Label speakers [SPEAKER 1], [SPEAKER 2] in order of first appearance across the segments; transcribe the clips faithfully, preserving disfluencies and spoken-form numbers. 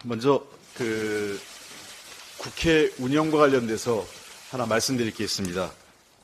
[SPEAKER 1] 먼저 그 국회 운영과 관련돼서 하나 말씀드릴 게 있습니다.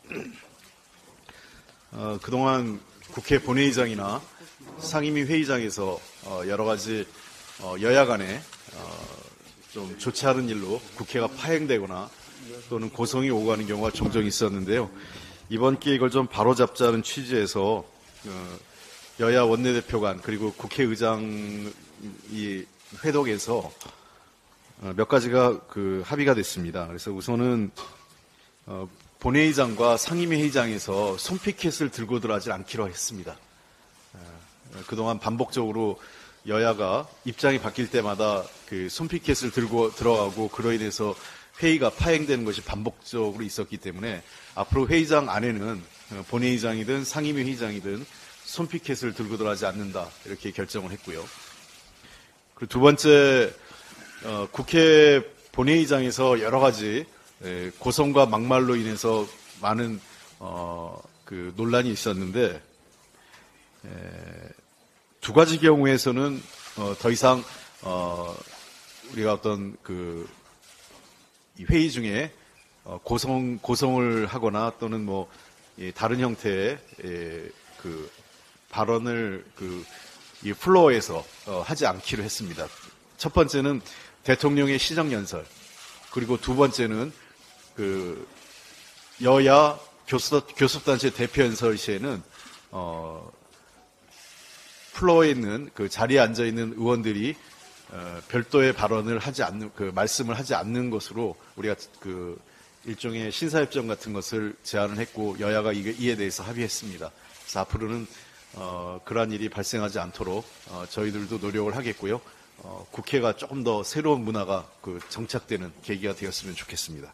[SPEAKER 1] 어, 그동안 국회 본회의장이나 상임위 회의장에서 어, 여러 가지 어, 여야 간에 어, 좀 좋지 않은 일로 국회가 파행되거나 또는 고성이 오고 가는 경우가 종종 있었는데요. 이번 기회에 이걸 좀 바로잡자는 취지에서 어, 여야 원내대표 간 그리고 국회의장 이 회동에서 어, 몇 가지가 그 합의가 됐습니다. 그래서 우선은 어, 본회의장과 상임위 회의장에서 손피켓을 들고 들어가지 않기로 했습니다. 어, 그동안 반복적으로 여야가 입장이 바뀔 때마다 그 손피켓을 들고 들어가고 그로 인해서 회의가 파행되는 것이 반복적으로 있었기 때문에 앞으로 회의장 안에는 본회의장이든 상임위 회의장이든 손피켓을 들고 들어가지 않는다 이렇게 결정을 했고요. 그리고 두 번째 어, 국회 본회의장에서 여러 가지 에, 고성과 막말로 인해서 많은 어, 그 논란이 있었는데 에, 두 가지 경우에서는 어, 더 이상 어, 우리가 어떤 그 회의 중에 어, 고성 고성을 하거나 또는 뭐 예, 다른 형태의 예, 그 발언을 그 이 플로어에서 어, 하지 않기로 했습니다. 첫 번째는 대통령의 시정연설, 그리고 두 번째는 그 여야 교섭, 교섭단체 대표연설 시에는 어, 플로어에 있는 그 자리에 앉아 있는 의원들이 어, 별도의 발언을 하지 않는 그 말씀을 하지 않는 것으로 우리가 그 일종의 신사협정 같은 것을 제안을 했고 여야가 이게, 이에 대해서 합의했습니다. 그래서 앞으로는 어, 그러한 일이 발생하지 않도록 어, 저희들도 노력을 하겠고요. 어, 국회가 조금 더 새로운 문화가 그 정착되는 계기가 되었으면 좋겠습니다.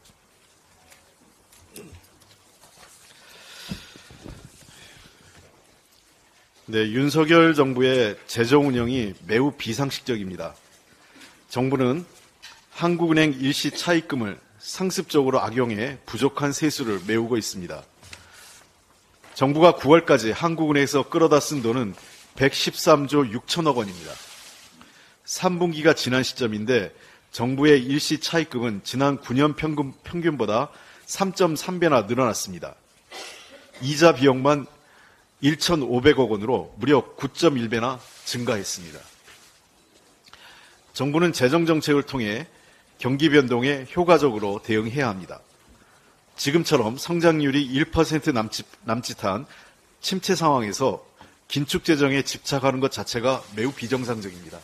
[SPEAKER 1] 네, 윤석열 정부의 재정 운영이 매우 비상식적입니다. 정부는 한국은행 일시 차입금을 상습적으로 악용해 부족한 세수를 메우고 있습니다. 정부가 구월까지 한국은행에서 끌어다 쓴 돈은 백십삼조 육천억 원입니다. 삼 분기가 지난 시점인데 정부의 일시 차입금은 지난 구 년 평균, 평균보다 삼 점 삼 배나 늘어났습니다. 이자 비용만 천오백억 원으로 무려 구 점 일 배나 증가했습니다. 정부는 재정정책을 통해 경기 변동에 효과적으로 대응해야 합니다. 지금처럼 성장률이 일 퍼센트 남짓, 남짓한 침체 상황에서 긴축재정에 집착하는 것 자체가 매우 비정상적입니다.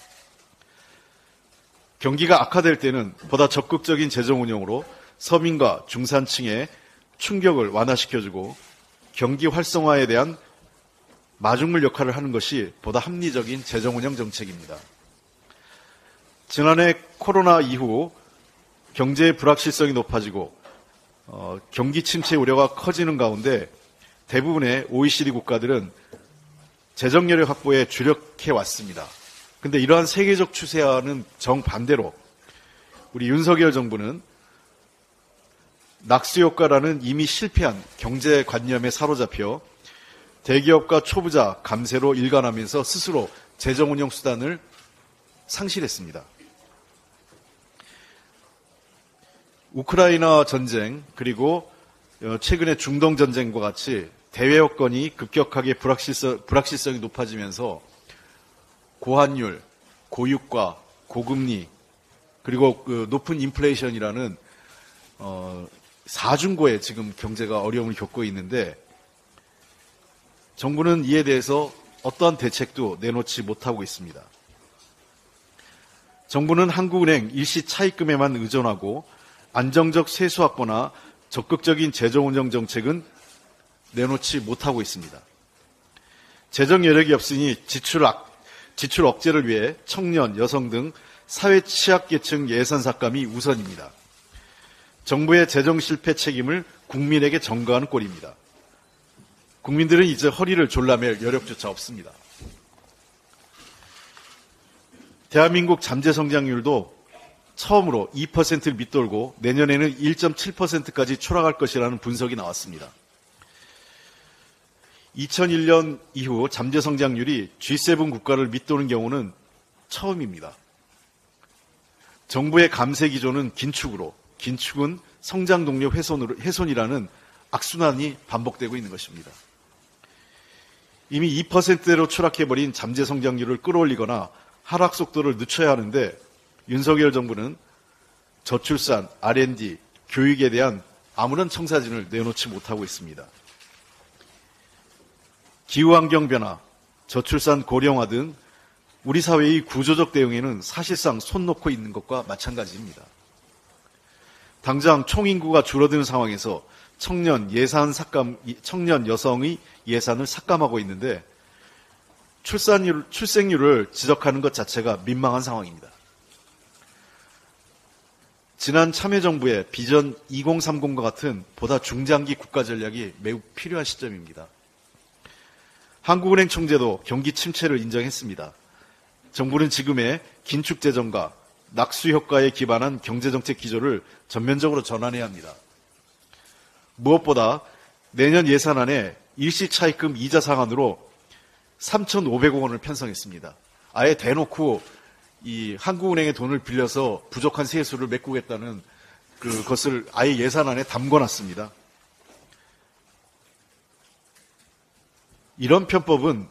[SPEAKER 1] 경기가 악화될 때는 보다 적극적인 재정 운영으로 서민과 중산층의 충격을 완화시켜주고 경기 활성화에 대한 마중물 역할을 하는 것이 보다 합리적인 재정 운영 정책입니다. 지난해 코로나 이후 경제의 불확실성이 높아지고 어, 경기 침체 우려가 커지는 가운데 대부분의 오이시디 국가들은 재정 여력 확보에 주력해 왔습니다. 그런데 이러한 세계적 추세와는 정반대로 우리 윤석열 정부는 낙수효과라는 이미 실패한 경제관념에 사로잡혀 대기업과 초부자 감세로 일관하면서 스스로 재정운영 수단을 상실했습니다. 우크라이나 전쟁 그리고 최근의 중동 전쟁과 같이 대외 여건이 급격하게 불확실성, 불확실성이 높아지면서 고환율, 고유가, 고금리 그리고 그 높은 인플레이션이라는 어, 사중고에 지금 경제가 어려움을 겪고 있는데 정부는 이에 대해서 어떠한 대책도 내놓지 못하고 있습니다. 정부는 한국은행 일시 차입금에만 의존하고 안정적 세수 확보나 적극적인 재정 운영 정책은 내놓지 못하고 있습니다. 재정 여력이 없으니 지출, 악, 지출 억제를 위해 청년, 여성 등 사회 취약계층 예산 삭감이 우선입니다. 정부의 재정 실패 책임을 국민에게 전가하는 꼴입니다. 국민들은 이제 허리를 졸라맬 여력조차 없습니다. 대한민국 잠재 성장률도 처음으로 이 퍼센트를 밑돌고 내년에는 일 점 칠 퍼센트까지 추락할 것이라는 분석이 나왔습니다. 이천일 년 이후 잠재 성장률이 지 세븐 국가를 밑도는 경우는 처음입니다. 정부의 감세 기조는 긴축으로, 긴축은 성장 동력 훼손으로, 훼손이라는 악순환이 반복되고 있는 것입니다. 이미 이 퍼센트대로 추락해버린 잠재 성장률을 끌어올리거나 하락 속도를 늦춰야 하는데 윤석열 정부는 저출산, 알 앤 디, 교육에 대한 아무런 청사진을 내놓지 못하고 있습니다. 기후환경 변화, 저출산 고령화 등 우리 사회의 구조적 대응에는 사실상 손 놓고 있는 것과 마찬가지입니다. 당장 총인구가 줄어드는 상황에서 청년 예산 삭감, 청년 여성의 예산을 삭감하고 있는데 출산율, 출생률을 지적하는 것 자체가 민망한 상황입니다. 지난 참여정부의 비전 이공삼공과 같은 보다 중장기 국가 전략이 매우 필요한 시점입니다. 한국은행 총재도 경기 침체를 인정했습니다. 정부는 지금의 긴축 재정과 낙수 효과에 기반한 경제정책 기조를 전면적으로 전환해야 합니다. 무엇보다 내년 예산안에 일시차입금 이자 상한으로 삼천오백억 원을 편성했습니다. 아예 대놓고 이 한국은행의 돈을 빌려서 부족한 세수를 메꾸겠다는 그것을 아예 예산안에 담궈놨습니다. 이런 편법은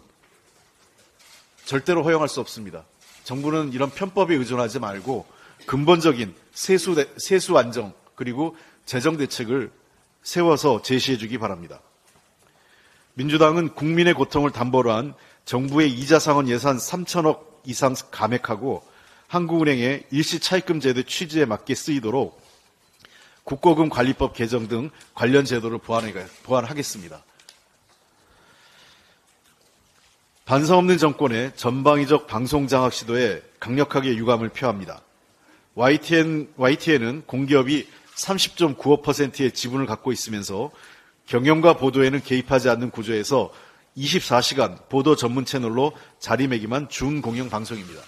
[SPEAKER 1] 절대로 허용할 수 없습니다. 정부는 이런 편법에 의존하지 말고 근본적인 세수, 세수 안정 그리고 재정 대책을 세워서 제시해 주기 바랍니다. 민주당은 국민의 고통을 담보로 한 정부의 이자 상환 예산 삼천억 이상 감액하고 한국은행의 일시차입금 제도 취지에 맞게 쓰이도록 국고금 관리법 개정 등 관련 제도를 보완하겠습니다. 반성 없는 정권의 전방위적 방송장악 시도에 강력하게 유감을 표합니다. 와이티엔, 와이티엔은 공기업이 삼십 점 구오 퍼센트의 지분을 갖고 있으면서 경영과 보도에는 개입하지 않는 구조에서 이십사 시간 보도 전문 채널로 자리매김한 준공영 방송입니다.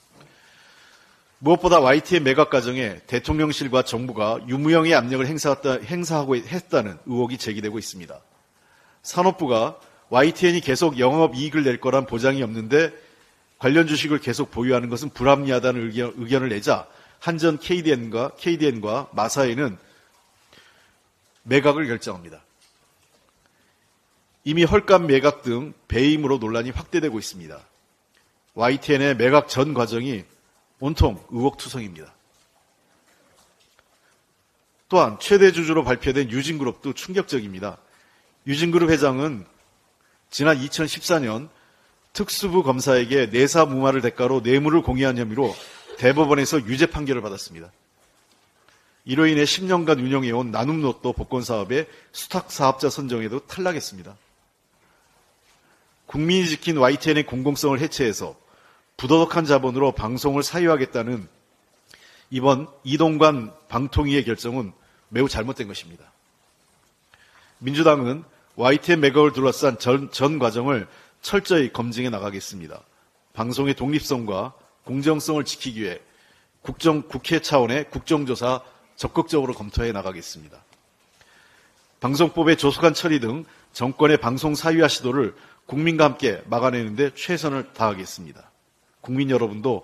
[SPEAKER 1] 무엇보다 와이티엔 매각 과정에 대통령실과 정부가 유무형의 압력을 행사하고 했다는 의혹이 제기되고 있습니다. 산업부가 와이티엔이 계속 영업이익을 낼 거란 보장이 없는데 관련 주식을 계속 보유하는 것은 불합리하다는 의견, 의견을 내자 한전 케이디엔과, 케이디엔과 마사회는 매각을 결정합니다. 이미 헐값 매각 등 배임으로 논란이 확대되고 있습니다. 와이티엔의 매각 전 과정이 온통 의혹투성입니다. 또한 최대 주주로 발표된 유진그룹도 충격적입니다. 유진그룹 회장은 지난 이천십사 년 특수부 검사에게 내사 무마를 대가로 뇌물을 공유한 혐의로 대법원에서 유죄 판결을 받았습니다. 이로 인해 십 년간 운영해온 나눔로또 복권 사업의 수탁 사업자 선정에도 탈락했습니다. 국민이 지킨 와이티엔의 공공성을 해체해서 부도덕한 자본으로 방송을 사유하겠다는 이번 이동관 방통위의 결정은 매우 잘못된 것입니다. 민주당은 와이티엔 매각을 둘러싼 전, 전 과정을 철저히 검증해 나가겠습니다. 방송의 독립성과 공정성을 지키기 위해 국정, 국회 차원의 국정조사 적극적으로 검토해 나가겠습니다. 방송법의 조속한 처리 등 정권의 방송 사유화 시도를 국민과 함께 막아내는 데 최선을 다하겠습니다. 국민 여러분도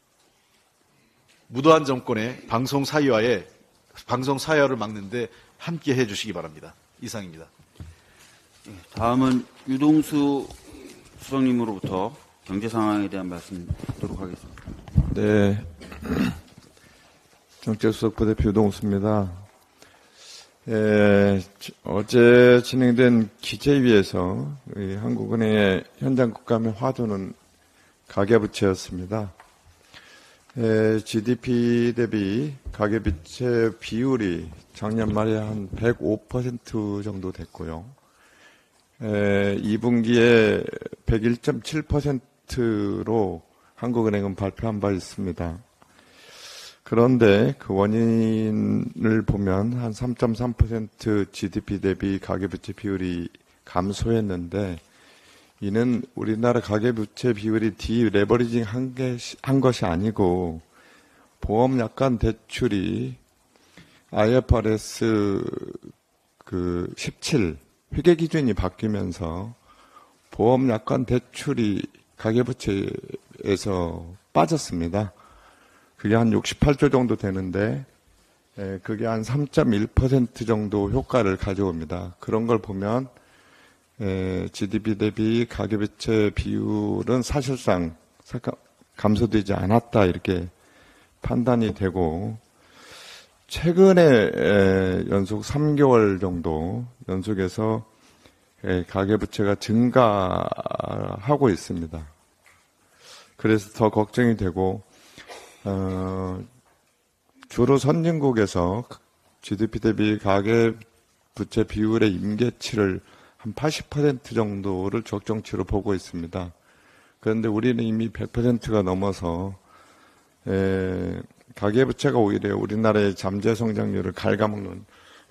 [SPEAKER 1] 무도한 정권의 방송 사유화에 방송 사유화를 막는 데 함께 해 주시기 바랍니다. 이상입니다.
[SPEAKER 2] 다음은 유동수 수석님으로부터 경제 상황에 대한 말씀 듣도록 하겠습니다.
[SPEAKER 3] 네, 정책수석 부대표 유동수입니다. 예, 어제 진행된 기재위에서 한국은행의 현장 국감의 화두는 가계부채였습니다. 예, 지디피 대비 가계부채 비율이 작년 말에 한 백오 퍼센트 정도 됐고요. 에, 이 분기에 백일 점 칠 퍼센트로 한국은행은 발표한 바 있습니다. 그런데 그 원인을 보면 한 삼 점 삼 퍼센트 지디피 대비 가계부채 비율이 감소했는데 이는 우리나라 가계부채 비율이 디레버리징 한, 게, 한 것이 아니고 보험 약관 대출이 아이에프아르에스 그 십칠 회계 기준이 바뀌면서 보험 약관 대출이 가계부채에서 빠졌습니다. 그게 한 육십팔 조 정도 되는데 에, 그게 한 삼 점 일 퍼센트 정도 효과를 가져옵니다. 그런 걸 보면 에, 지디피 대비 가계부채 비율은 사실상 감소되지 않았다 이렇게 판단이 되고, 최근에 에, 연속 삼 개월 정도 연속해서 에, 가계부채가 증가하고 있습니다. 그래서 더 걱정이 되고, 어, 주로 선진국에서 지디피 대비 가계부채 비율의 임계치를 한 팔십 퍼센트 정도를 적정치로 보고 있습니다. 그런데 우리는 이미 백 퍼센트가 넘어서 에, 가계부채가 오히려 우리나라의 잠재 성장률을 갉아먹는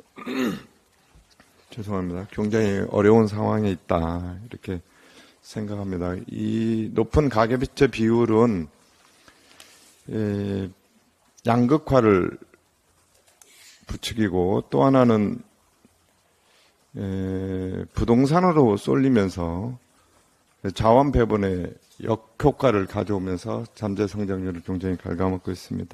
[SPEAKER 3] 죄송합니다. 굉장히 어려운 상황에 있다 이렇게 생각합니다. 이 높은 가계부채 비율은 에, 양극화를 부추기고, 또 하나는 에, 부동산으로 쏠리면서 자원 배분의 역효과를 가져오면서 잠재 성장률을 굉장히 갉아먹고 있습니다.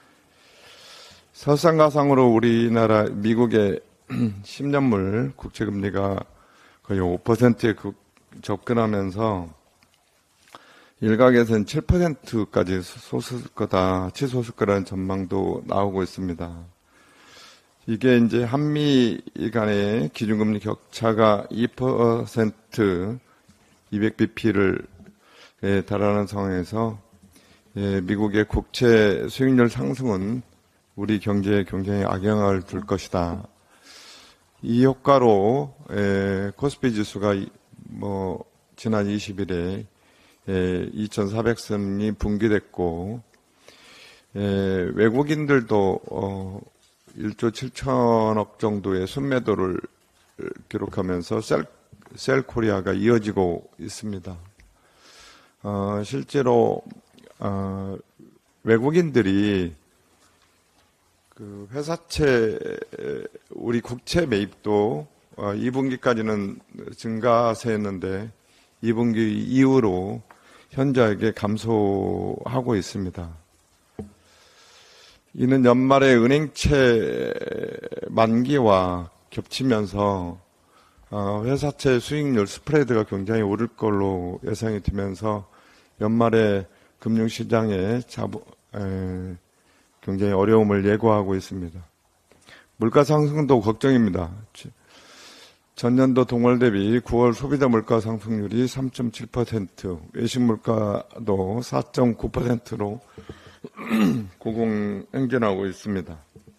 [SPEAKER 3] 설상가상으로 우리나라 미국의 십 년물 국채금리가 거의 오 퍼센트에 접근하면서 일각에서는 칠 퍼센트까지 솟을 거다, 치솟을 거라는 전망도 나오고 있습니다. 이게 이제 한미 간의 기준금리 격차가 이 퍼센트, 이백 비피를 달하는 상황에서 미국의 국채 수익률 상승은 우리 경제에 굉장히 악영향을 줄 것이다. 이 효과로 코스피 지수가 뭐 지난 이십 일에 이천사백 선이 붕괴됐고, 외국인들도 어, 일조 칠천억 정도의 순매도를 기록하면서 셀, 셀코리아가 이어지고 있습니다. 어, 실제로 어, 외국인들이 그 회사채, 우리 국채 매입도 어, 이 분기까지는 증가세였는데 이 분기 이후로 현저하게 감소하고 있습니다. 이는 연말에 은행채 만기와 겹치면서 회사채 수익률 스프레드가 굉장히 오를 걸로 예상이 되면서 연말에 금융시장에 자부, 에, 굉장히 어려움을 예고하고 있습니다. 물가 상승도 걱정입니다. 전년도 동월 대비 구월 소비자 물가 상승률이 삼 점 칠 퍼센트, 외식 물가도 사 점 구 퍼센트로 고공행진하고 있습니다.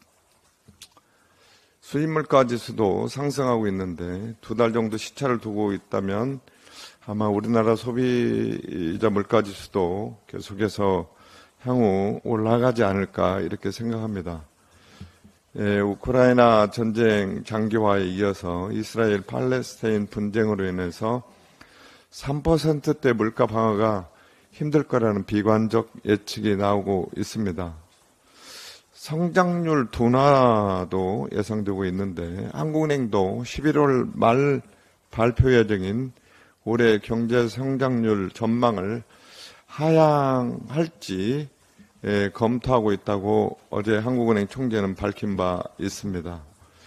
[SPEAKER 3] 수입 물가 지수도 상승하고 있는데 두 달 정도 시차를 두고 있다면 아마 우리나라 소비자 물가 지수도 계속해서 향후 올라가지 않을까 이렇게 생각합니다. 예, 우크라이나 전쟁 장기화에 이어서 이스라엘 팔레스타인 분쟁으로 인해서 삼 퍼센트대 물가 방어가 힘들 거라는 비관적 예측이 나오고 있습니다. 성장률 둔화도 예상되고 있는데 한국은행도 십일월 말 발표 예정인 올해 경제 성장률 전망을 하향할지 예, 검토하고 있다고 어제 한국은행 총재는 밝힌 바 있습니다.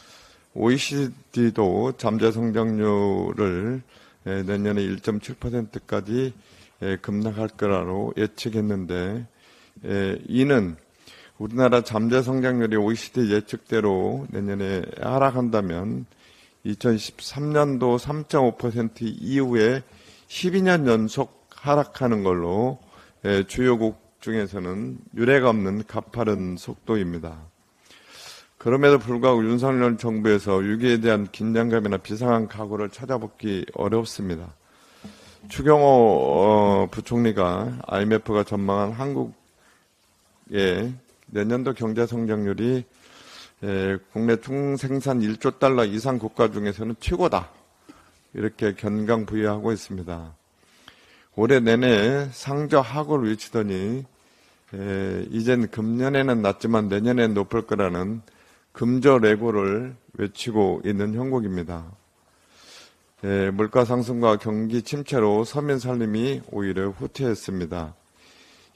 [SPEAKER 3] 오이시디도 잠재 성장률을 예, 내년에 일 점 칠 퍼센트까지 예, 급락할 거라고 예측했는데 예, 이는 우리나라 잠재 성장률이 오이시디 예측대로 내년에 하락한다면 이천십삼 년도 삼 점 오 퍼센트 이후에 십이 년 연속 하락하는 걸로 예, 주요국 중에서는 유례가 없는 가파른 속도입니다. 그럼에도 불구하고 윤석열 정부에서 위기에 대한 긴장감이나 비상한 각오를 찾아보기 어렵습니다. 추경호 어, 부총리가 아이엠에프가 전망한 한국의 내년도 경제 성장률이 에, 국내 총생산 일조 달러 이상 국가 중에서는 최고다. 이렇게 견강부의하고 있습니다. 올해 내내 상저하고를 외치더니 에, 이젠 금년에는 낮지만 내년엔 높을 거라는 금저레고를 외치고 있는 형국입니다. 에, 물가 상승과 경기 침체로 서민 살림이 오히려 후퇴했습니다.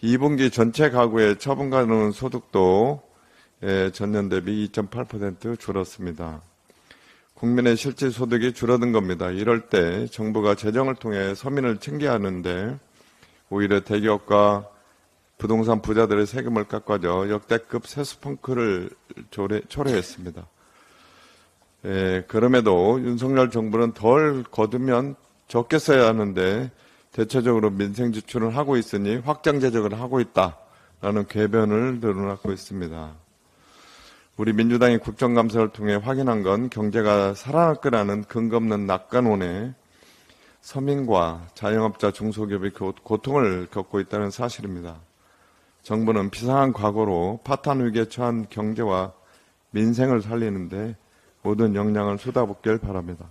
[SPEAKER 3] 이 분기 전체 가구의 처분 가능 소득도 전년 대비 이 점 팔 퍼센트 줄었습니다. 국민의 실질 소득이 줄어든 겁니다. 이럴 때 정부가 재정을 통해 서민을 챙겨야 하는데 오히려 대기업과 부동산 부자들의 세금을 깎아줘 역대급 세수펑크를 초래했습니다. 예, 그럼에도 윤석열 정부는 덜 거두면 적게 써야 하는데 대체적으로 민생 지출을 하고 있으니 확장 재정을 하고 있다라는 궤변을 늘어놓고 있습니다. 우리 민주당이 국정감사를 통해 확인한 건 경제가 살아날 거라는 근거 없는 낙관론에 서민과 자영업자 중소기업이 고통을 겪고 있다는 사실입니다. 정부는 비상한 과거로 파탄 위기에 처한 경제와 민생을 살리는데 모든 역량을 쏟아붓길 바랍니다.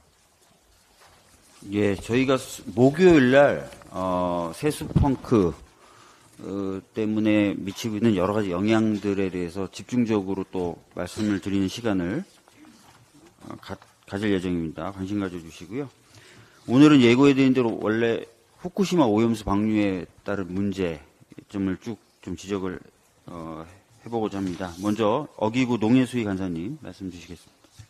[SPEAKER 2] 예, 저희가 목요일 날 어, 세수펑크 어, 때문에 미치고 있는 여러 가지 영향들에 대해서 집중적으로 또 말씀을 드리는 시간을 어, 가, 가질 예정입니다. 관심 가져주시고요. 오늘은 예고해드린 대로 원래 후쿠시마 오염수 방류에 따른 문제점을 쭉 좀 지적을 어, 해보고자 합니다. 먼저 어기구 농해수위 간사님 말씀 주시겠습니다.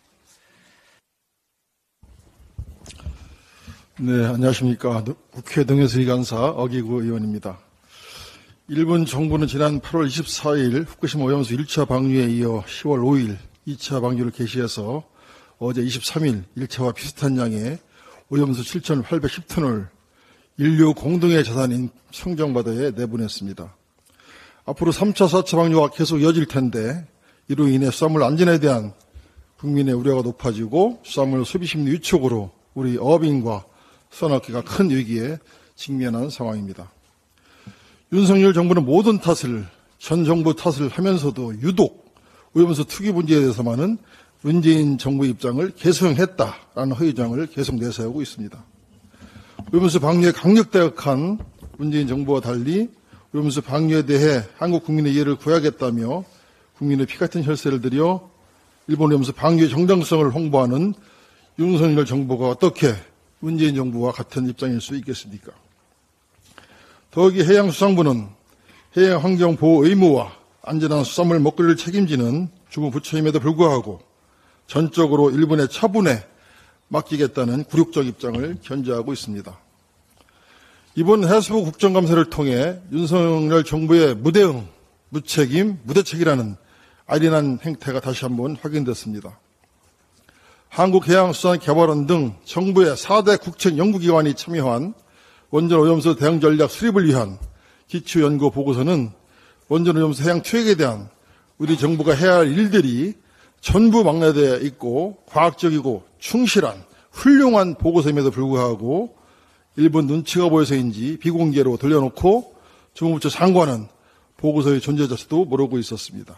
[SPEAKER 4] 네, 안녕하십니까. 국회 농해수위 간사 어기구 의원입니다. 일본 정부는 지난 팔월 이십사일 후쿠시마 오염수 일 차 방류에 이어 시월 오일 이 차 방류를 개시해서 어제 이십삼일 일 차와 비슷한 양의 오염수 칠천팔백십 톤을 인류 공동의 자산인 청정바다에 내보냈습니다. 앞으로 삼 차, 사 차 방류가 계속 이어질 텐데 이로 인해 수산물 안전에 대한 국민의 우려가 높아지고 수산물 소비 심리 위축으로 우리 어업인과 수산업계가 큰 위기에 직면한 상황입니다. 윤석열 정부는 모든 탓을 전 정부 탓을 하면서도 유독 오염수 투기 문제에 대해서만은 문재인 정부 입장을 계승했다라는 허위장을 계속 내세우고 있습니다. 오염수 방류에 강력 대응한 문재인 정부와 달리 오염수 방류에 대해 한국 국민의 이해를 구하겠다며 국민의 피 같은 혈세를 들여 일본 오염수 방류의 정당성을 홍보하는 윤석열 정부가 어떻게 문재인 정부와 같은 입장일 수 있겠습니까? 더욱이 해양수산부는 해양환경보호 의무와 안전한 수산물 먹거리를 책임지는 주무부처임에도 불구하고 전적으로 일본의 처분에 맡기겠다는 굴욕적 입장을 견지하고 있습니다. 이번 해수부 국정감사를 통해 윤석열 정부의 무대응, 무책임, 무대책이라는 아련한 행태가 다시 한번 확인됐습니다. 한국해양수산개발원 등 정부의 사 대 국책 연구기관이 참여한 원전 오염수 대응 전략 수립을 위한 기초연구 보고서는 원전 오염수 해양 투약에 대한 우리 정부가 해야 할 일들이 전부 망라되어 있고 과학적이고 충실한 훌륭한 보고서임에도 불구하고 일본 눈치가 보여서인지 비공개로 돌려놓고 주무부처 장관은 보고서의 존재 자체도 모르고 있었습니다.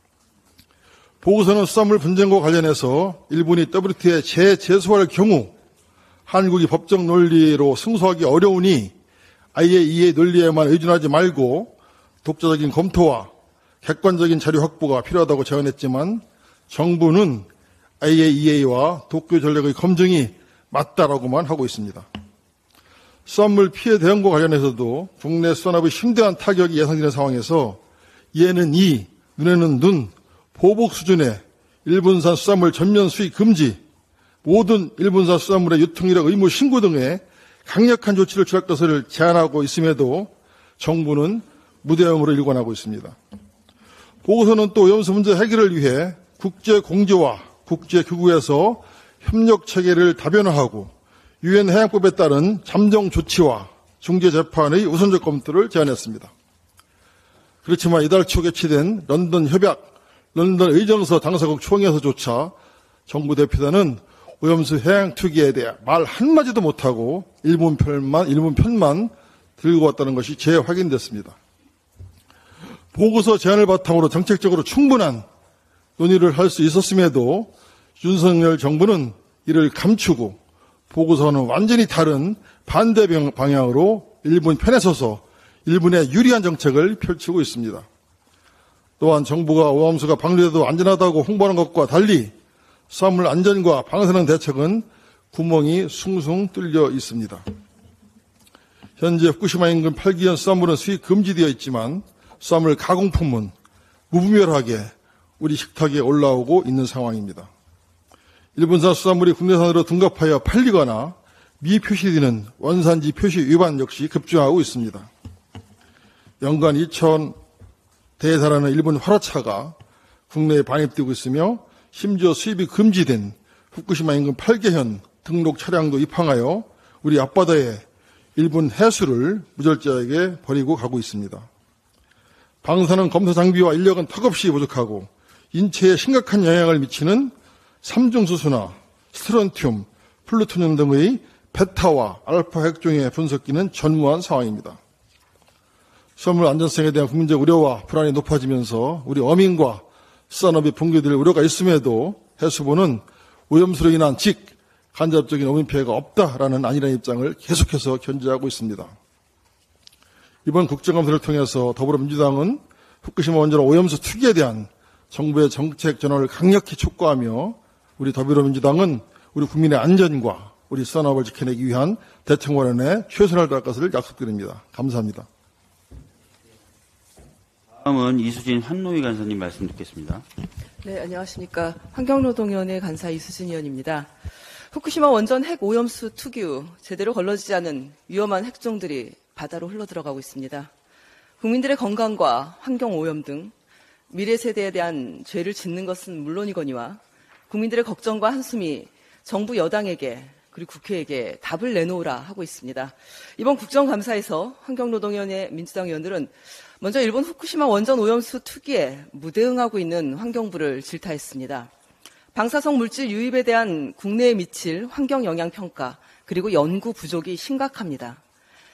[SPEAKER 4] 보고서는 수산물 분쟁과 관련해서 일본이 더블유티오에 재제소할 경우 한국이 법적 논리로 승소하기 어려우니 아이에이이에이 논리에만 의존하지 말고 독자적인 검토와 객관적인 자료 확보가 필요하다고 제안했지만 정부는 아이에이이에이와 도쿄 전력의 검증이 맞다라고만 하고 있습니다. 수산물 피해 대응과 관련해서도 국내 수산업의 심대한 타격이 예상되는 상황에서 이에는 이, 눈에는 눈, 보복 수준의 일본산 수산물 전면 수입 금지, 모든 일본산 수산물의 유통이력 의무 신고 등의 강력한 조치를 취할 것을 제안하고 있음에도 정부는 무대응으로 일관하고 있습니다. 보고서는 또 오염수 문제 해결을 위해 국제공조와 국제기구에서 협력체계를 다변화하고 유엔 해양법에 따른 잠정 조치와 중재재판의 우선적 검토를 제안했습니다. 그렇지만 이달 초 개최된 런던 협약, 런던 의정서 당사국 총회에서조차 정부 대표단은 오염수 해양 투기에 대해 말 한마디도 못하고 일본 편만, 일본 편만 들고 왔다는 것이 재확인됐습니다. 보고서 제안을 바탕으로 정책적으로 충분한 논의를 할 수 있었음에도 윤석열 정부는 이를 감추고 보고서는 완전히 다른 반대 방향으로 일본 편에 서서 일본에 유리한 정책을 펼치고 있습니다. 또한 정부가 오염수가 방류돼도 안전하다고 홍보하는 것과 달리 수산물 안전과 방사능 대책은 구멍이 숭숭 뚫려 있습니다. 현재 후쿠시마 인근 팔 기현 수산물은 수입 금지되어 있지만 수산물 가공품은 무분별하게 우리 식탁에 올라오고 있는 상황입니다. 일본산 수산물이 국내산으로 둔갑하여 팔리거나 미표시되는 원산지 표시 위반 역시 급증하고 있습니다. 연간 이천 대에 달하는 일본 화라차가 국내에 반입되고 있으며 심지어 수입이 금지된 후쿠시마 인근 팔 개현 등록 차량도 입항하여 우리 앞바다에 일본 해수를 무절제하게 버리고 가고 있습니다. 방사능 검사 장비와 인력은 턱없이 부족하고 인체에 심각한 영향을 미치는 삼중수소나 스트론튬, 플루토늄 등의 베타와 알파 핵종의 분석기는 전무한 상황입니다. 수산물 안전성에 대한 국민적 우려와 불안이 높아지면서 우리 어민과 수산업이 붕괴될 우려가 있음에도 해수부는 오염수로 인한 직, 간접적인 어민 피해가 없다라는 안일한 입장을 계속해서 견지하고 있습니다. 이번 국정감사를 통해서 더불어민주당은 후쿠시마 원전 오염수 투기에 대한 정부의 정책 전환을 강력히 촉구하며 우리 더불어민주당은 우리 국민의 안전과 우리 수산업을 지켜내기 위한 대책 마련에 최선을 다할 것을 약속드립니다. 감사합니다.
[SPEAKER 2] 다음은 이수진 한노위 간사님 말씀 듣겠습니다.
[SPEAKER 5] 네, 안녕하십니까. 환경노동위원회 간사 이수진 의원입니다. 후쿠시마 원전 핵 오염수 투기 후 제대로 걸러지지 않은 위험한 핵종들이 바다로 흘러들어가고 있습니다. 국민들의 건강과 환경 오염 등 미래 세대에 대한 죄를 짓는 것은 물론이거니와 국민들의 걱정과 한숨이 정부 여당에게 그리고 국회에게 답을 내놓으라 하고 있습니다. 이번 국정감사에서 환경노동위원회 민주당 의원들은 먼저 일본 후쿠시마 원전 오염수 투기에 무대응하고 있는 환경부를 질타했습니다. 방사성 물질 유입에 대한 국내에 미칠 환경 영향 평가 그리고 연구 부족이 심각합니다.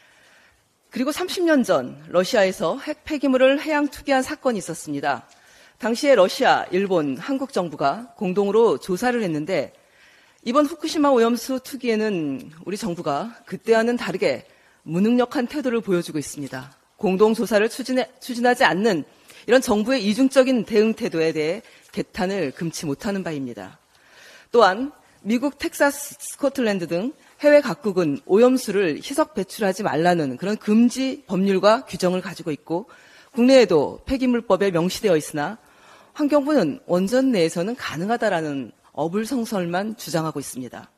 [SPEAKER 5] 그리고 삼십 년 전 러시아에서 핵 폐기물을 해양 투기한 사건이 있었습니다. 당시에 러시아, 일본, 한국 정부가 공동으로 조사를 했는데 이번 후쿠시마 오염수 투기에는 우리 정부가 그때와는 다르게 무능력한 태도를 보여주고 있습니다. 공동조사를 추진해, 추진하지 않는 이런 정부의 이중적인 대응 태도에 대해 개탄을 금치 못하는 바입니다. 또한 미국, 텍사스, 스코틀랜드 등 해외 각국은 오염수를 희석 배출하지 말라는 그런 금지 법률과 규정을 가지고 있고 국내에도 폐기물법에 명시되어 있으나 환경부는 원전 내에서는 가능하다라는 어불성설만 주장하고 있습니다.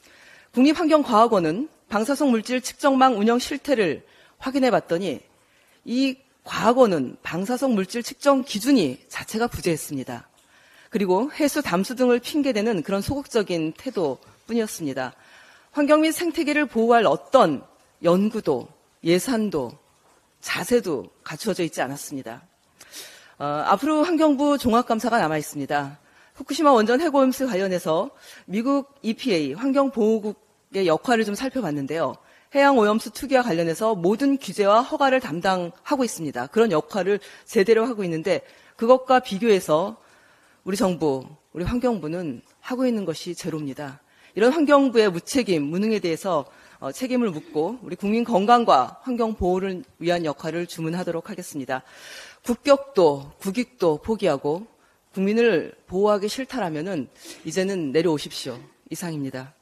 [SPEAKER 5] 국립환경과학원은 방사성 물질 측정망 운영 실태를 확인해 봤더니 이 과학원은 방사성 물질 측정 기준이 자체가 부재했습니다. 그리고 해수 담수 등을 핑계대는 그런 소극적인 태도뿐이었습니다. 환경 및 생태계를 보호할 어떤 연구도 예산도 자세도 갖추어져 있지 않았습니다. 어, 앞으로 환경부 종합감사가 남아 있습니다. 후쿠시마 원전 핵오염수 관련해서 미국 이피에이 환경보호국의 역할을 좀 살펴봤는데요. 해양오염수 투기와 관련해서 모든 규제와 허가를 담당하고 있습니다. 그런 역할을 제대로 하고 있는데 그것과 비교해서 우리 정부, 우리 환경부는 하고 있는 것이 제로입니다. 이런 환경부의 무책임, 무능에 대해서 책임을 묻고 우리 국민 건강과 환경 보호를 위한 역할을 주문하도록 하겠습니다. 국격도, 국익도 포기하고 국민을 보호하기 싫다라면은 이제는 내려오십시오. 이상입니다.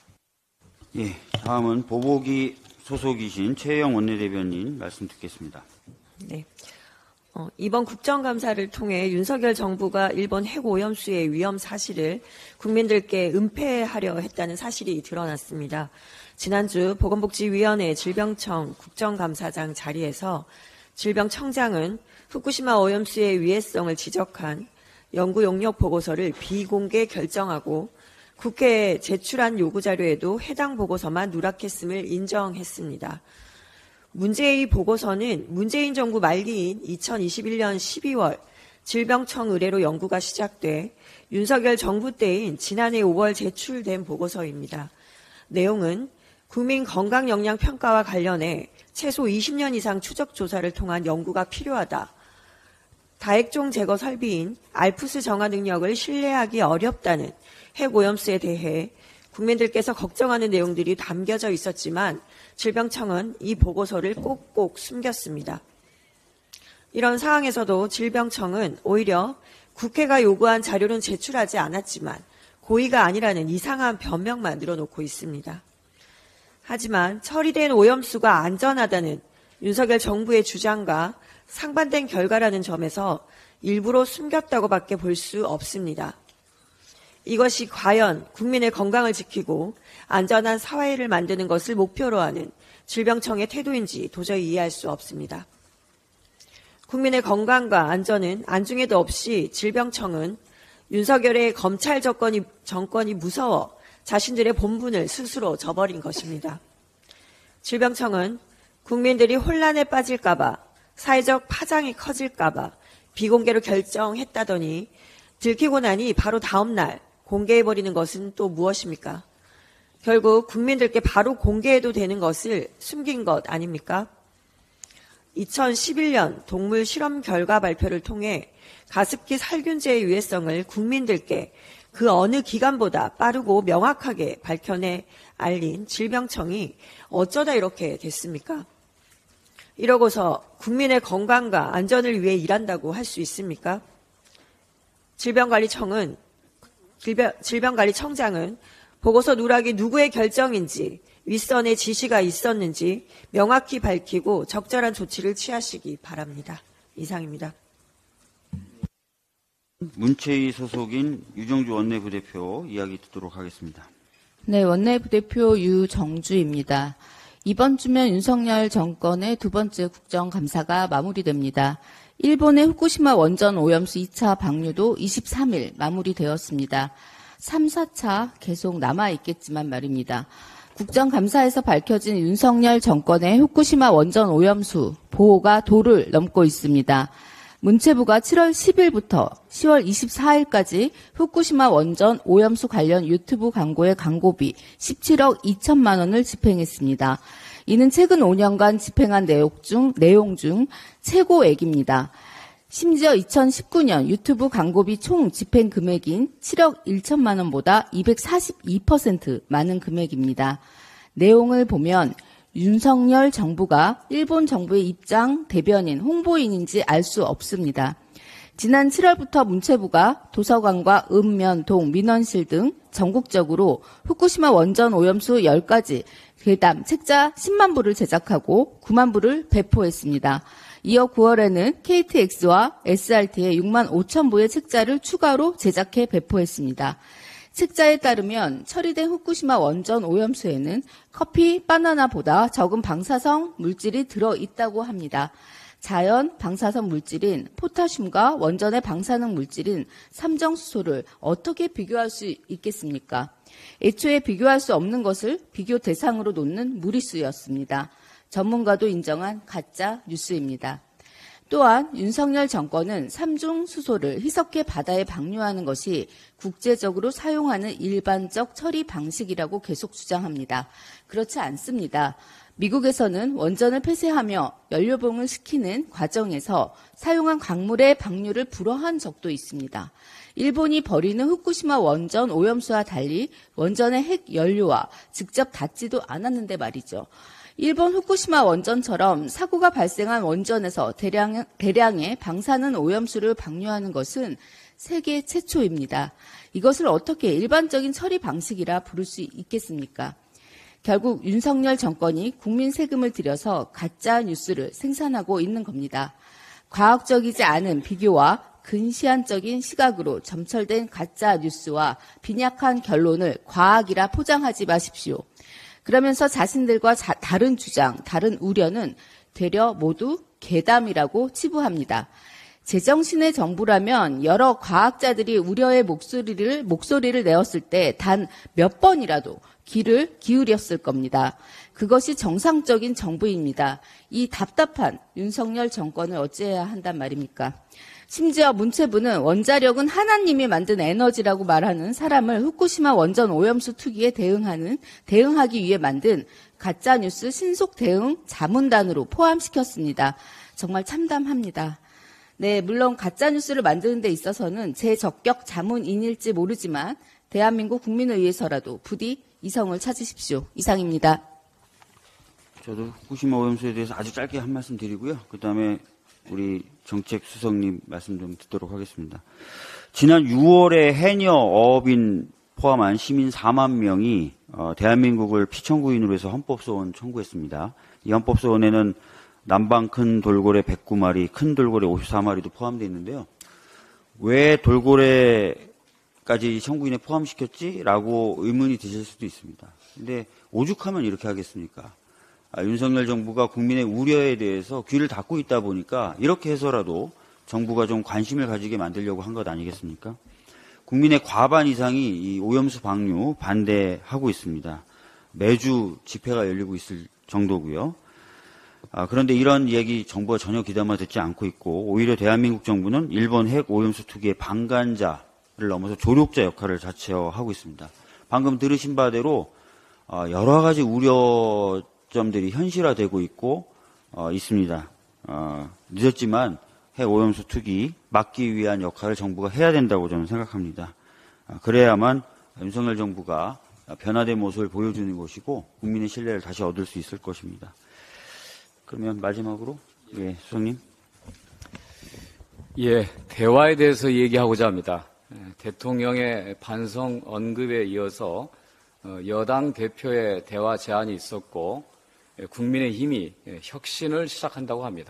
[SPEAKER 2] 예, 다음은 보복이 소속이신 최혜영 원내대변인 말씀 듣겠습니다.
[SPEAKER 6] 네. 어, 이번 국정감사를 통해 윤석열 정부가 일본 핵오염수의 위험 사실을 국민들께 은폐하려 했다는 사실이 드러났습니다. 지난주 보건복지위원회 질병청 국정감사장 자리에서 질병청장은 후쿠시마 오염수의 위해성을 지적한 연구 용역 보고서를 비공개 결정하고 국회에 제출한 요구자료에도 해당 보고서만 누락했음을 인정했습니다. 문제의 보고서는 문재인 정부 말기인 이천이십일 년 십이월 질병청 의뢰로 연구가 시작돼 윤석열 정부 때인 지난해 오월 제출된 보고서입니다. 내용은 국민 건강 영양 평가와 관련해 최소 이십 년 이상 추적 조사를 통한 연구가 필요하다. 다핵종 제거 설비인 알프스 정화 능력을 신뢰하기 어렵다는 핵오염수에 대해 국민들께서 걱정하는 내용들이 담겨져 있었지만 질병청은 이 보고서를 꼭꼭 숨겼습니다. 이런 상황에서도 질병청은 오히려 국회가 요구한 자료는 제출하지 않았지만 고의가 아니라는 이상한 변명만 늘어놓고 있습니다. 하지만 처리된 오염수가 안전하다는 윤석열 정부의 주장과 상반된 결과라는 점에서 일부러 숨겼다고밖에 볼 수 없습니다. 이것이 과연 국민의 건강을 지키고 안전한 사회를 만드는 것을 목표로 하는 질병청의 태도인지 도저히 이해할 수 없습니다. 국민의 건강과 안전은 안중에도 없이 질병청은 윤석열의 검찰 정권이, 정권이 무서워 자신들의 본분을 스스로 저버린 것입니다. 질병청은 국민들이 혼란에 빠질까봐, 사회적 파장이 커질까봐 비공개로 결정했다더니 들키고 나니 바로 다음 날 공개해버리는 것은 또 무엇입니까? 결국 국민들께 바로 공개해도 되는 것을 숨긴 것 아닙니까? 이천십일 년 동물 실험 결과 발표를 통해 가습기 살균제의 유해성을 국민들께 그 어느 기관보다 빠르고 명확하게 밝혀내 알린 질병청이 어쩌다 이렇게 됐습니까? 이러고서 국민의 건강과 안전을 위해 일한다고 할 수 있습니까? 질병관리청은 질병, 질병관리청장은 보고서 누락이 누구의 결정인지 윗선의 지시가 있었는지 명확히 밝히고 적절한 조치를 취하시기 바랍니다. 이상입니다.
[SPEAKER 2] 문체위 소속인 유정주 원내부대표 이야기 듣도록 하겠습니다.
[SPEAKER 7] 네, 원내부대표 유정주입니다. 이번 주면 윤석열 정권의 두 번째 국정감사가 마무리됩니다. 일본의 후쿠시마 원전 오염수 이 차 방류도 이십삼 일 마무리되었습니다. 삼, 사 차 계속 남아있겠지만 말입니다. 국정감사에서 밝혀진 윤석열 정권의 후쿠시마 원전 오염수 보호가 도를 넘고 있습니다. 문체부가 칠월 십일부터 시월 이십사일까지 후쿠시마 원전 오염수 관련 유튜브 광고의 광고비 십칠억 이천만 원을 집행했습니다. 이는 최근 오 년간 집행한 내용 중, 내용 중 최고액입니다. 심지어 이천십구 년 유튜브 광고비 총 집행 금액인 칠억 일천만 원보다 이백사십이 퍼센트 많은 금액입니다. 내용을 보면 윤석열 정부가 일본 정부의 입장 대변인, 홍보인인지 알 수 없습니다. 지난 칠월부터 문체부가 도서관과 읍면, 동, 민원실 등 전국적으로 후쿠시마 원전 오염수 열 가지 괴담, 책자 십만 부를 제작하고 구만 부를 배포했습니다. 이어 구월에는 케이티엑스와 에스알티에 육만 오천 부의 책자를 추가로 제작해 배포했습니다. 책자에 따르면 처리된 후쿠시마 원전 오염수에는 커피, 바나나보다 적은 방사성 물질이 들어있다고 합니다. 자연 방사성 물질인 포타슘과 원전의 방사능 물질인 삼정수소를 어떻게 비교할 수 있겠습니까? 애초에 비교할 수 없는 것을 비교 대상으로 놓는 무리수였습니다. 전문가도 인정한 가짜 뉴스입니다. 또한 윤석열 정권은 삼중수소를 희석해 바다에 방류하는 것이 국제적으로 사용하는 일반적 처리 방식이라고 계속 주장합니다. 그렇지 않습니다. 미국에서는 원전을 폐쇄하며 연료봉을 시키는 과정에서 사용한 광물의 방류를 불허한 적도 있습니다. 일본이 버리는 후쿠시마 원전 오염수와 달리 원전의 핵 연료와 직접 닿지도 않았는데 말이죠. 일본 후쿠시마 원전처럼 사고가 발생한 원전에서 대량, 대량의 방사능 오염수를 방류하는 것은 세계 최초입니다. 이것을 어떻게 일반적인 처리 방식이라 부를 수 있겠습니까? 결국 윤석열 정권이 국민 세금을 들여서 가짜 뉴스를 생산하고 있는 겁니다. 과학적이지 않은 비교와 근시안적인 시각으로 점철된 가짜 뉴스와 빈약한 결론을 과학이라 포장하지 마십시오. 그러면서 자신들과 자, 다른 주장, 다른 우려는 되려 모두 괴담이라고 치부합니다. 제정신의 정부라면 여러 과학자들이 우려의 목소리를, 목소리를 내었을 때 단 몇 번이라도 귀를 기울였을 겁니다. 그것이 정상적인 정부입니다. 이 답답한 윤석열 정권을 어찌해야 한단 말입니까? 심지어 문체부는 원자력은 하나님이 만든 에너지라고 말하는 사람을 후쿠시마 원전 오염수 투기에 대응하는, 대응하기 위해 만든 가짜뉴스 신속 대응 자문단으로 포함시켰습니다. 정말 참담합니다. 네, 물론 가짜뉴스를 만드는 데 있어서는 제 적격 자문인일지 모르지만 대한민국 국민을 위해서라도 부디 이성을 찾으십시오. 이상입니다.
[SPEAKER 2] 저도 후쿠시마 오염수에 대해서 아주 짧게 한 말씀 드리고요. 그다음에 우리 정책수석님 말씀 좀 듣도록 하겠습니다. 지난 유월에 해녀 어업인 포함한 시민 사만 명이 어, 대한민국을 피청구인으로 해서 헌법소원 청구했습니다. 이 헌법소원에는 남방 큰 돌고래 백구 마리, 큰 돌고래 오십사 마리도 포함되어 있는데요. 왜 돌고래까지 청구인에 포함시켰지? 라고 의문이 드실 수도 있습니다. 근데 오죽하면 이렇게 하겠습니까? 아, 윤석열 정부가 국민의 우려에 대해서 귀를 닫고 있다 보니까 이렇게 해서라도 정부가 좀 관심을 가지게 만들려고 한 것 아니겠습니까? 국민의 과반 이상이 이 오염수 방류 반대하고 있습니다. 매주 집회가 열리고 있을 정도고요. 아, 그런데 이런 이야기 정부가 전혀 귀담아 듣지 않고 있고 오히려 대한민국 정부는 일본 핵 오염수 투기의 방관자를 넘어서 조력자 역할을 자처하고 있습니다. 방금 들으신 바대로 어, 여러 가지 우려점들이 현실화되고 있고 어, 있습니다. 어, 늦었지만 핵 오염수 투기 막기 위한 역할을 정부가 해야 된다고 저는 생각합니다. 어, 그래야만 윤석열 정부가 변화된 모습을 보여주는 것이고 국민의 신뢰를 다시 얻을 수 있을 것입니다. 그러면 마지막으로 예, 수석님.
[SPEAKER 8] 예, 대화에 대해서 얘기하고자 합니다. 대통령의 반성 언급에 이어서 여당 대표의 대화 제안이 있었고 국민의힘이 혁신을 시작한다고 합니다.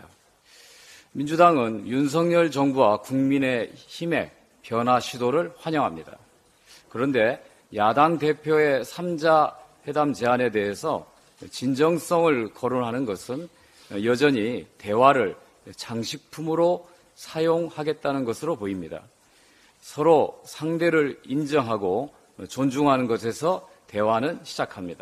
[SPEAKER 8] 민주당은 윤석열 정부와 국민의힘의 변화 시도를 환영합니다. 그런데 야당 대표의 삼자 회담 제안에 대해서 진정성을 거론하는 것은 여전히 대화를 장식품으로 사용하겠다는 것으로 보입니다. 서로 상대를 인정하고 존중하는 것에서 대화는 시작합니다.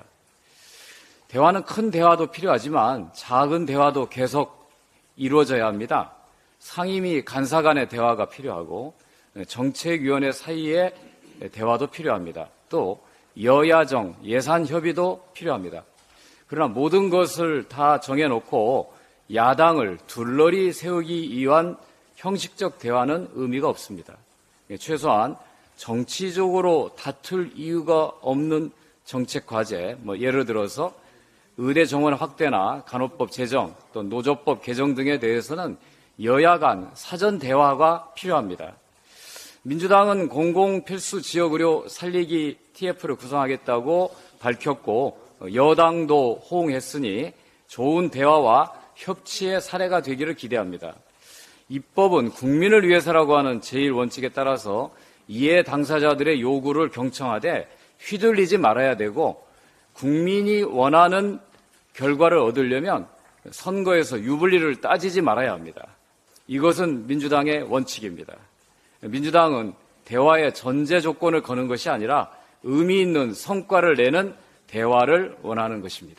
[SPEAKER 8] 대화는 큰 대화도 필요하지만 작은 대화도 계속 이루어져야 합니다. 상임위 간사 간의 대화가 필요하고 정책위원회 사이의 대화도 필요합니다. 또 여야정 예산 협의도 필요합니다. 그러나 모든 것을 다 정해놓고 야당을 둘러리 세우기 위한 형식적 대화는 의미가 없습니다. 최소한 정치적으로 다툴 이유가 없는 정책 과제, 뭐 예를 들어서 의대 정원 확대나 간호법 제정, 또 노조법 개정 등에 대해서는 여야 간 사전 대화가 필요합니다. 민주당은 공공필수 지역의료 살리기 티에프를 구성하겠다고 밝혔고 여당도 호응했으니 좋은 대화와 협치의 사례가 되기를 기대합니다. 입법은 국민을 위해서라고 하는 제일 원칙에 따라서 이해 당사자들의 요구를 경청하되 휘둘리지 말아야 되고 국민이 원하는 결과를 얻으려면 선거에서 유불리를 따지지 말아야 합니다. 이것은 민주당의 원칙입니다. 민주당은 대화의 전제 조건을 거는 것이 아니라 의미 있는 성과를 내는 대화를 원하는 것입니다.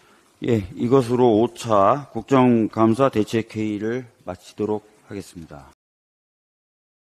[SPEAKER 2] 예, 이것으로 오 차 국정감사 대책회의를 마치도록 하겠습니다.